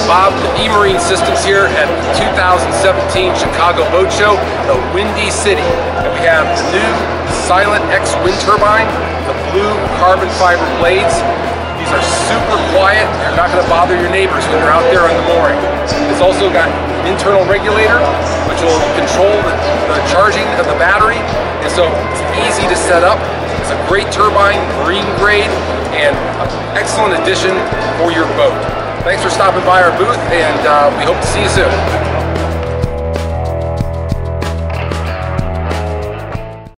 Bob with E-Marine Systems here at the 2017 Chicago Boat Show, the Windy City. And we have the new Silent X wind turbine, the blue carbon fiber blades. These are super quiet. They're not going to bother your neighbors when they're out there on the mooring. It's also got an internal regulator, which will control the charging of the battery. And so it's easy to set up. It's a great turbine, marine grade, and an excellent addition for your boat. Thanks for stopping by our booth, and we hope to see you soon.